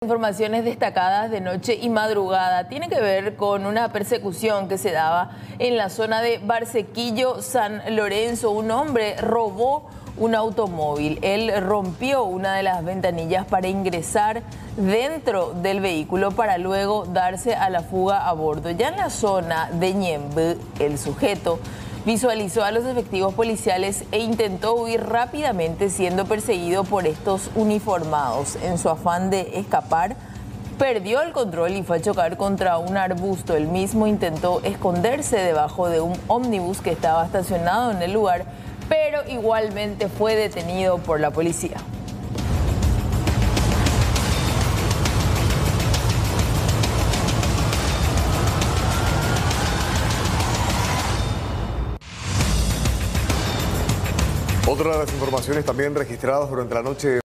Informaciones destacadas de noche y madrugada tiene que ver con una persecución que se daba en la zona de Barsequillo, San Lorenzo. Un hombre robó un automóvil. Él rompió una de las ventanillas para ingresar dentro del vehículo para luego darse a la fuga a bordo. Ya en la zona de Ñemby, el sujeto visualizó a los efectivos policiales e intentó huir rápidamente, siendo perseguido por estos uniformados. En su afán de escapar, perdió el control y fue a chocar contra un arbusto. El mismo intentó esconderse debajo de un ómnibus que estaba estacionado en el lugar, pero igualmente fue detenido por la policía. Otra de las informaciones también registradas durante la noche